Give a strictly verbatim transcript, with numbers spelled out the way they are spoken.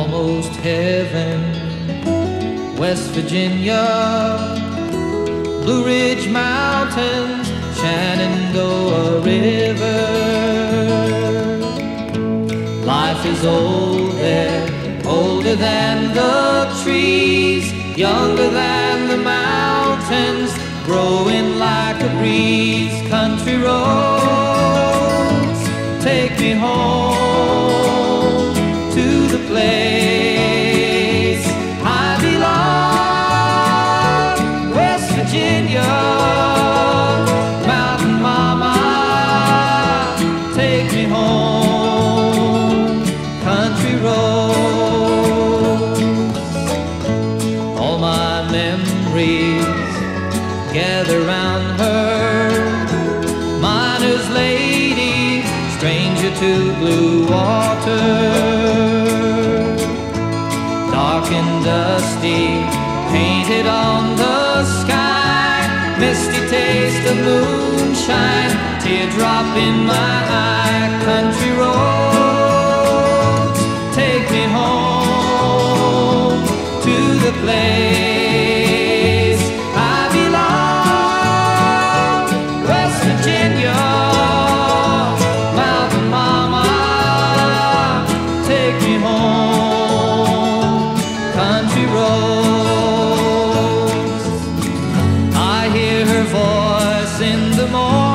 almost heaven. West Virginia, Blue Ridge Mountains, Shenandoah River. Life is old there, older than the trees, younger than the mountains, growing like a breeze. Country roads, take me home to the place I belong. West Virginia, mountain mama, take me home. Country roads, all my memories gather round her. Miner's lady, stranger to blue water. Dark and dusty, painted on the sky, misty taste of moonshine, teardrop in my eye. Country roads, take me home to the place I belong. West Virginia, mountain mama, take me home. Country roads, I hear her voice in the morning.